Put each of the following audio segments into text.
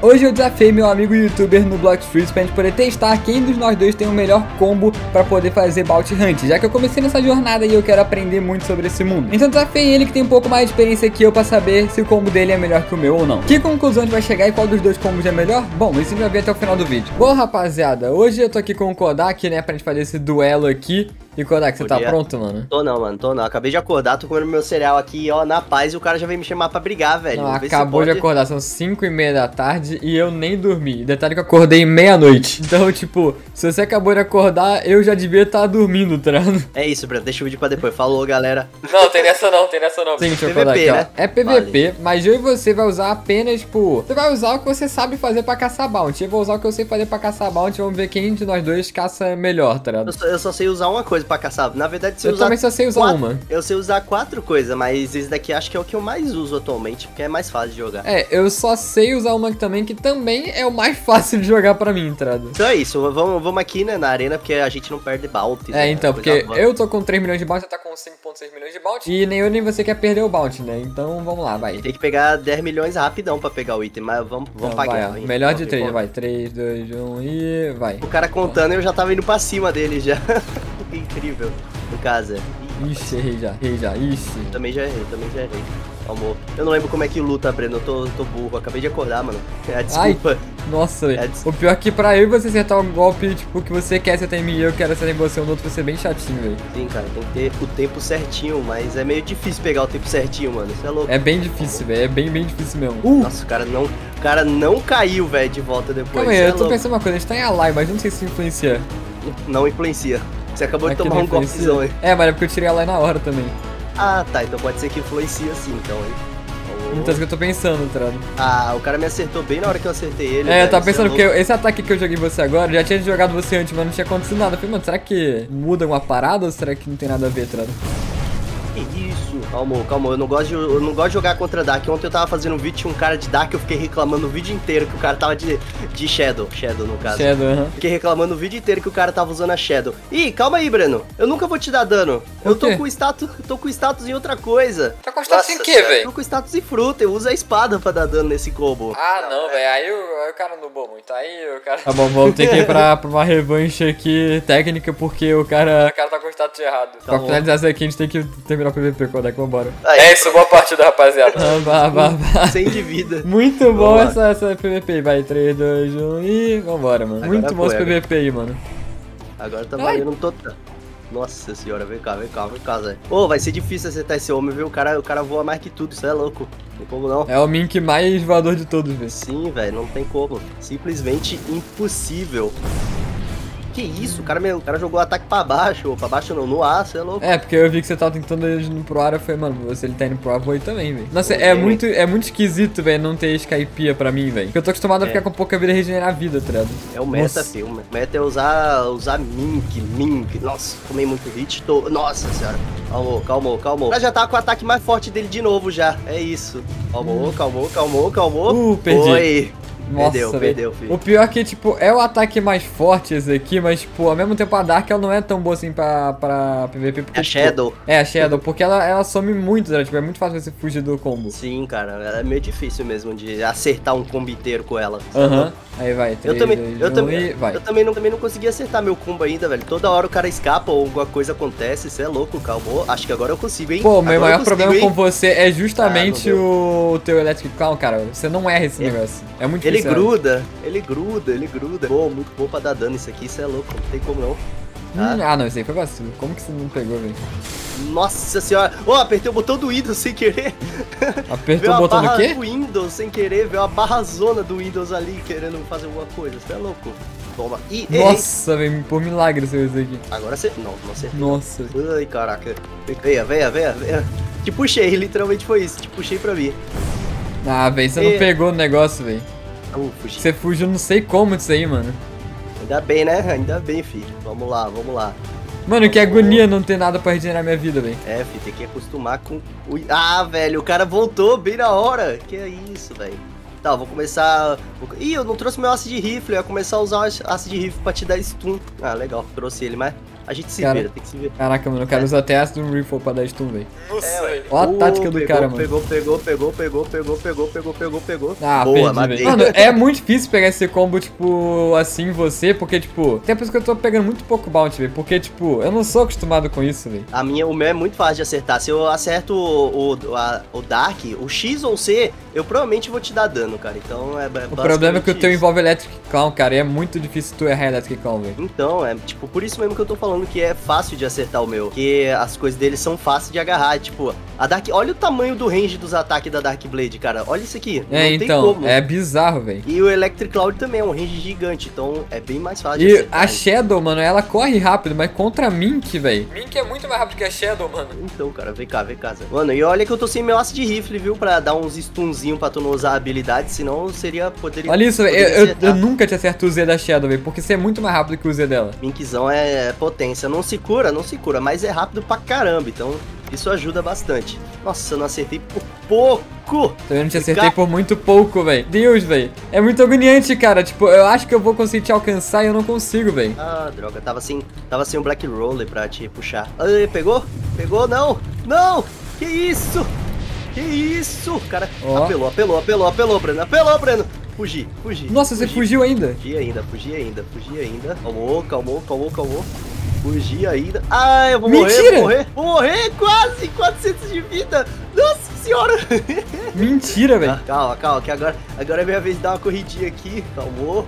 Hoje eu desafiei meu amigo youtuber no Bloxfruits pra gente poder testar quem dos nós dois tem o melhor combo pra poder fazer Bounty Hunt, já que eu comecei nessa jornada e eu quero aprender muito sobre esse mundo. Então desafiei ele, que tem um pouco mais de experiência que eu, pra saber se o combo dele é melhor que o meu ou não. Que conclusão a gente vai chegar e qual dos dois combos é melhor? Bom, isso a gente vai ver até o final do vídeo. Bom, rapaziada, hoje eu tô aqui com o Kodak, né, pra gente fazer esse duelo aqui. E Kodak, você tá pronto, mano? Tô não, mano, tô não. Acabei de acordar, tô comendo meu cereal aqui, ó, na paz, e o cara já veio me chamar pra brigar, velho. Não, acabou de acordar, são 5h30 da tarde e eu nem dormi. Detalhe que eu acordei meia-noite. Então, tipo, se você acabou de acordar, eu já devia estar dormindo, tá ligado? É isso, Breno, deixa o vídeo pra depois. Falou, galera. Não, tem nessa não, tem nessa não. Seguinte, PVP, Kodak, né? Ó, é PVP, mas eu e você vai usar apenas, tipo... Você vai usar o que você sabe fazer pra caçar bounty. Eu vou usar o que eu sei fazer pra caçar bounty. Vamos ver quem de nós dois caça melhor, tá ligado? Eu só sei usar uma coisa pra caçar. Na verdade, eu também só sei usar uma. Eu sei usar 4 coisas, mas esse daqui acho que é o que eu mais uso atualmente, porque é mais fácil de jogar. É, eu só sei usar uma também, que também é o mais fácil de jogar pra mim, tá ligado? Então é isso, vamos aqui, né, na arena, porque a gente não perde bounty. É, né? Então, porque eu tô com 3 milhões de bounty, você tá com 5,6 milhões de bounty, e nem eu nem você quer perder o bounty, né? Então vamos lá, vai. Tem que pegar 10 milhões rapidão pra pegar o item, mas vamos então, pagar. Vai, melhor de 3, vai. 3, 2, 1 e vai. O cara contando, eu já tava indo pra cima dele já. Incrível, no caso. Ixi, errei já, ixi. Também já errei. Amor. Eu não lembro como é que luta, Breno, eu tô burro, acabei de acordar, mano. Desculpa. Ai, nossa, velho. O pior é que pra eu e você acertar o golpe, tipo, que você quer acertar em mim e eu quero acertar em você, o outro vai ser bem chatinho, velho. Sim, cara, tem que ter o tempo certinho, mas é meio difícil pegar o tempo certinho, mano, isso é louco. É bem difícil, velho, é bem difícil mesmo. Nossa, o cara não caiu, velho, de volta depois. Calma aí, eu tô pensando uma coisa, a gente tá em Ally, mas não sei se influencia. Não influencia. Você acabou de tomar um golpezão aí. É, mas é porque eu tirei ela na hora também. Ah, tá. Então pode ser que influencia sim, então, hein. Então é isso que eu tô pensando, Trano. Ah, o cara me acertou bem na hora que eu acertei ele. É, eu tava pensando porque esse ataque que eu joguei você agora, já tinha jogado você antes, mas não tinha acontecido nada. Eu falei, mano, será que muda alguma parada ou será que não tem nada a ver, Trano? Que isso? Calma, eu não gosto de jogar contra Dark. Ontem eu tava fazendo um vídeo, tinha um cara de Dark, eu fiquei reclamando o vídeo inteiro que o cara tava de Shadow no caso. Shadow, Fiquei reclamando o vídeo inteiro que o cara tava usando a Shadow. Ih, calma aí, Breno. Eu nunca vou te dar dano. Eu tô com status em outra coisa. Tá com status em quê, velho? Tô com status em fruta, eu uso a espada pra dar dano nesse combo. Ah, não, velho. Aí o cara não boa muito. Aí o cara... Tá bom, vamos ter que ir pra uma revanche aqui técnica, porque o cara tá com status errado. Pra finalizar isso aqui, a gente tem que terminar o PVP, Kodak. Vambora. É isso, boa partida, rapaziada. Sem de vida. Muito bom essa PVP. Vai, 3, 2, 1 e vambora, mano. Muito bom esse PVP aí, mano. Agora tá valendo um total. Nossa senhora, vem cá, Zé. Ô, vai ser difícil acertar esse homem, viu? O cara voa mais que tudo, isso é louco. Não tem como não. É o Mink mais voador de todos, velho. Sim, velho, não tem como. Simplesmente impossível. Que isso? O cara jogou o ataque pra baixo não, no ar, você é louco. É, porque eu vi que você tava tentando ir pro ar, eu falei, mano, se ele tá indo pro ar, vou ir também, velho. Nossa, é muito esquisito, velho, não ter Skypiea pra mim, velho. Porque eu tô acostumado a ficar com pouca vida e regenerar a vida, tá ligado? É o meta, filho. O meta é usar Mink. Nossa, tomei muito hit, Nossa senhora. Calmou. O cara já tá com o ataque mais forte dele de novo já, é isso. Calmou. Perdi. Foi. Nossa, perdeu, filho. O pior é que, tipo, é o ataque mais forte esse aqui, mas, tipo, ao mesmo tempo a Dark ela não é tão boa assim pra PVP. Porque, a Shadow. É, a Shadow, porque ela some muito, né? Tipo, é muito fácil você fugir do combo. Sim, cara, é meio difícil mesmo de acertar um combo inteiro com ela. Aí vai, 3, eu também não consegui acertar meu combo ainda, velho. Toda hora o cara escapa ou alguma coisa acontece, isso é louco, calmou. Acho que agora eu consigo, hein? Pô, meu maior problema com você é justamente o teu Electric Crown, cara. Você não erra esse negócio. É muito difícil. Ele gruda. Pô, muito bom pra dar dano isso aqui, isso é louco, não tem como não. Não, isso aí foi vacilo. Como que você não pegou, velho? Nossa senhora. Apertei o botão do Windows sem querer. Apertou o botão do quê? Do Windows sem querer, veio a barra zona do Windows ali querendo fazer alguma coisa. Você é louco. Toma. Nossa, velho, por milagre você fez aqui. Agora você... Não acertei. Nossa. Ai, caraca. Venha. Te puxei, literalmente foi isso. Te puxei pra mim. Ah, velho, você não pegou o negócio, velho. Você fugiu não sei como disso aí, mano. Ainda bem, né? Ainda bem, filho. Vamos lá. Mano, que agonia não ter nada pra regenerar minha vida, velho. É, filho, tem que acostumar com... Ah, velho, o cara voltou bem na hora. Que é isso, velho. Tá, eu vou começar... Ih, eu não trouxe meu aço de rifle. Eu ia começar a usar o aço de rifle pra te dar stun. Ah, legal. Trouxe ele, mas... A gente se Cara, vira, tem que se virar. Caraca, mano, eu quero usar até ácido Rifle pra dar stun, velho. Ué. Ó a tática do cara, mano. Pegou. Ah, Boa, perdi, matei. velho. Mano, é muito difícil pegar esse combo, tipo, assim, você, porque, tipo, até por isso que eu tô pegando muito pouco bounty, velho. Porque, tipo, eu não sou acostumado com isso, velho. O meu é muito fácil de acertar. Se eu acerto o Dark, o X ou o C, eu provavelmente vou te dar dano, cara. Então é O problema é que o teu isso. envolve Electric Clown, cara, e é muito difícil tu errar Electric Clown, velho. Então, é tipo, por isso mesmo que eu tô falando que é fácil de acertar o meu. Que as coisas dele são fáceis de agarrar. Tipo, a Dark. Olha o tamanho do range dos ataques da Dark Blade, cara. Olha isso aqui. É, não tem então, como. é bizarro, velho. E o Electric Cloud também é um range gigante, então é bem mais fácil de E acertar. a Shadow, mano, ela corre rápido, mas contra a Mink, velho. Mink é muito mais rápido que a Shadow, mano. Então, cara, vem cá, Zé. Mano, e olha que eu tô sem meu aço de rifle, viu? Pra dar uns stunzinhos pra tu não usar a habilidade, senão poderia... Olha isso, velho. poderia Eu acertar. nunca te acerto o Z da Shadow, velho, porque você é muito mais rápido que o Z dela. Minkzão é potência. Não se cura, mas é rápido pra caramba. Então, isso ajuda bastante. Nossa, eu não acertei por pouco. Também não te acertei por muito pouco, velho. Deus, velho. É muito agoniante, cara. Tipo, eu acho que eu vou conseguir te alcançar e eu não consigo, velho. Ah, droga. Tava sem um Black Roller pra te puxar. Ai, pegou? Pegou? Não! Não! Que isso? Que isso? O cara apelou, Breno. Apelou, Breno. Fugi. Nossa, você fugiu ainda. Fugi ainda. Calmou. Fugir ainda. Ah, eu vou Mentira! Vou morrer, quase 400 de vida. Nossa senhora. Mentira, velho. Calma, que agora é minha vez de dar uma corridinha aqui. Calmou.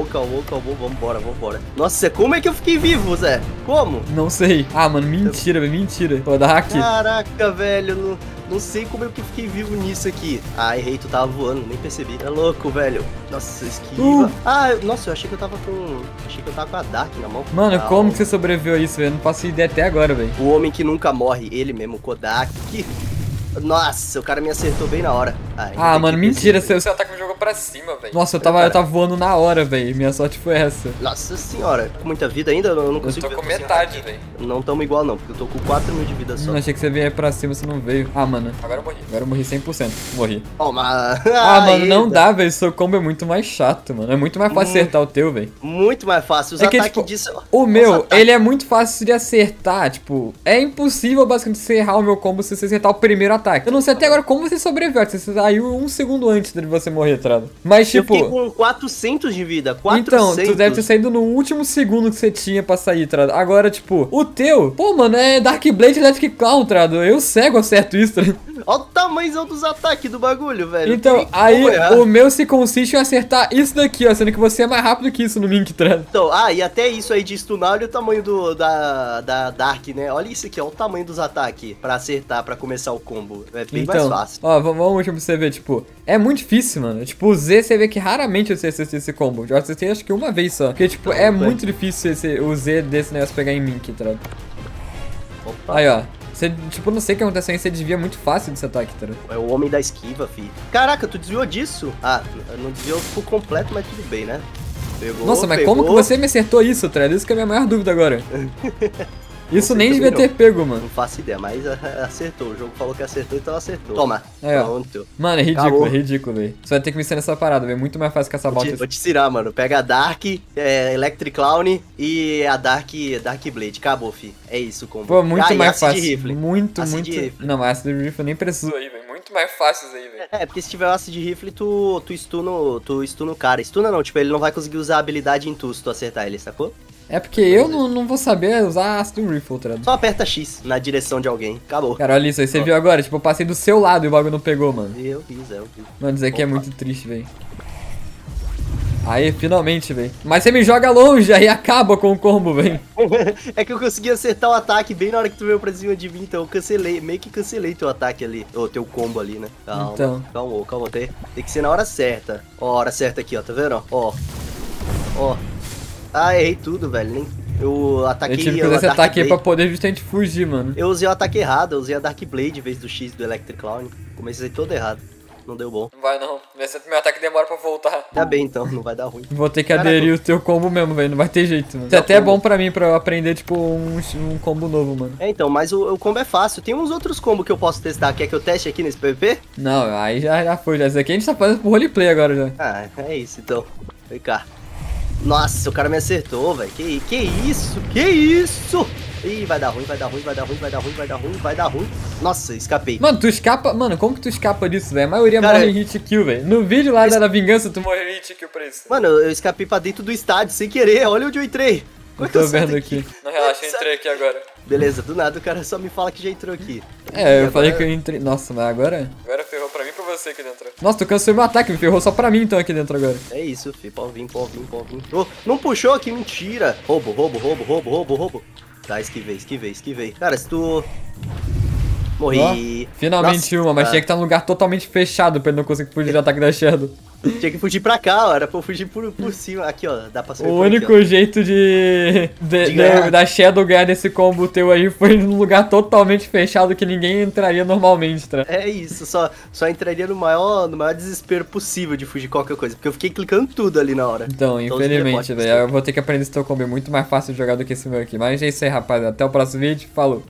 Vambora. Nossa, como é que eu fiquei vivo, Zé? Como? Não sei. Ah, mano, mentira, velho. Mentira. Vou dar aqui. Caraca, velho. Não sei como é que eu fiquei vivo nisso aqui. Ah, errei, tu tava voando, nem percebi. É louco, velho. Nossa, esquiva. Nossa, eu achei que eu tava com a Dark na mão. Mano, como que você sobreviveu a isso, velho? Não faço ideia até agora, velho. O homem que nunca morre, ele mesmo, Kodak. Nossa, o cara me acertou bem na hora. Ah, mano, mentira, seu ataque me jogou pra cima, velho. Nossa, eu tava voando na hora, velho. Minha sorte foi essa. Nossa senhora, com muita vida ainda? Eu não consigo. Eu tô com metade, velho. Não tamo igual não, porque eu tô com 4.000 de vida só. Não, achei que você vinha pra cima, você não veio. Ah, mano, agora eu morri 100%. Morri. Toma. Mano, não dá, velho. Seu combo é muito mais chato, mano. É muito mais fácil acertar o teu, velho. Muito mais fácil. Os ataques tipo, disso... O meu, ele é muito fácil de acertar. Tipo, é impossível basicamente você errar o meu combo se você acertar o primeiro ataque. Eu não sei até agora como você sobreviveu. Você saiu 1 segundo antes de você morrer, Trado. Mas, tipo... Eu fiquei com 400 de vida. 400. Então, tu deve ter saído no último segundo que você tinha pra sair, Trado. Agora, tipo, o teu... Pô, mano, é Dark Blade Electric Clown, Trado. Eu cego acerto isso, Trado. Olha o tamanho dos ataques do bagulho, velho. Então, aí o meu se consiste em acertar isso daqui, ó. Sendo que você é mais rápido que isso no Mink, Trado. Então, e até isso aí de stunar, olha o tamanho da Dark, né? Olha isso aqui, ó. O tamanho dos ataques pra acertar, pra começar o combo. É bem mais fácil. Ó, vamos pra você ver, tipo... É muito difícil, mano. Tipo, o Z, você vê que raramente você acerta esse combo. Já acertei acho que uma vez só. Porque, tipo, é muito difícil o Z desse negócio pegar em Mink, Trado. Aí, ó. Você, tipo, não sei o que aconteceu aí, você desvia muito fácil desse ataque, tá? É o homem da esquiva, fi. Caraca, tu desviou disso? Não desviou por completo, mas tudo bem, né? Pegou, nossa, mas como que você me acertou isso, tá? Isso que é a minha maior dúvida agora. Isso nem devia ter pego, mano. Não faço ideia, mas acertou. O jogo falou que acertou, então acertou. Toma. Aí, ó. Pronto. Mano, é ridículo, ridículo, velho. Você vai ter que me ensinar essa parada, velho. Muito mais fácil que essa volta. Vou te ensinar, mano. Pega a Dark, Electric Clown e a Dark Blade. Acabou, fi. É isso, combo. Pô, muito mais fácil. Rifle. Muito. Não, mas Acid Rifle nem precisou aí, velho. Muito mais fácil isso aí, velho. Porque se tiver o Acid Rifle, tu stuna o cara. Stuna não, tipo, ele não vai conseguir usar a habilidade em tu se tu acertar ele, sacou? É porque eu não vou saber usar Acid Rifle, tá? Só aperta X na direção de alguém. Acabou. Cara, olha isso aí. Você viu agora? Tipo, eu passei do seu lado e o bagulho não pegou, mano. Eu fiz. Mano, isso aqui é muito triste, velho. Aí, finalmente, velho. Mas você me joga longe, aí acaba com o combo, velho. É que eu consegui acertar o ataque bem na hora que tu veio pra cima de mim, então eu cancelei, meio que cancelei teu ataque ali, ou teu combo ali, né? Calma, tem que ser na hora certa. Ó, a hora certa aqui, ó, tá vendo? Ó. Errei tudo, velho. Eu ataquei. Eu tive que usar esse ataque aí pra poder justamente fugir, mano. Eu usei o ataque errado, eu usei a Dark Blade em vez do X do Electric Clown. Comecei todo errado. Não deu bom. Não vai não. Meu ataque demora pra voltar. Tá bem então, não vai dar ruim. Vou ter que aderir o teu combo mesmo, velho. Não vai ter jeito, mano. Isso é até bom pra mim, pra eu aprender, tipo, um combo novo, mano. Então, mas o combo é fácil. Tem uns outros combos que eu posso testar. Quer que eu teste aqui nesse PVP? Não, aí já foi. Isso aqui a gente tá fazendo pro roleplay agora já. É isso então. Vem cá. Nossa, o cara me acertou, velho. Que isso? Que isso? Ih, vai dar ruim, vai dar ruim, vai dar ruim, vai dar ruim, vai dar ruim, vai dar ruim. Nossa, escapei. Mano, tu escapa... Mano, como que tu escapa disso, velho? A maioria morre em hit kill, velho. No vídeo lá da vingança, tu morreu em hit kill pra isso. Mano, eu escapei pra dentro do estádio sem querer. Olha onde eu entrei. Eu tô vendo aqui. Não, relaxa, eu entrei aqui agora. Beleza, do nada o cara só me fala que já entrou aqui. É, eu falei que eu entrei... Nossa, mas agora... Agora ferrou pra mim e pra você aqui dentro. Nossa, tu cancelou meu ataque, me ferrou só pra mim então aqui dentro agora. É isso, fi. Pode vir, pode vir, pode vir. Oh, não puxou, que mentira. Roubo, roubo, roubo, roubo, roubo, roubo. Tá, esquivei, esquivei, esquivei. Cara, se tu... Morri. Oh, finalmente. Nossa, mas tinha que estar num lugar totalmente fechado pra ele não conseguir fugir do ataque da Shadow. Tinha que fugir pra cá, ó. Era pra eu fugir por cima. Aqui, ó. Dá pra subir. O único aqui, jeito da Shadow ganhar desse combo teu aí foi num lugar totalmente fechado que ninguém entraria normalmente, tá? É isso. Só entraria no maior desespero possível de fugir qualquer coisa. Porque eu fiquei clicando tudo ali na hora. Então, infelizmente, velho. Eu vou ter que aprender esse teu combo. É muito mais fácil de jogar do que esse meu aqui. Mas é isso aí, rapaziada. Até o próximo vídeo. Falou.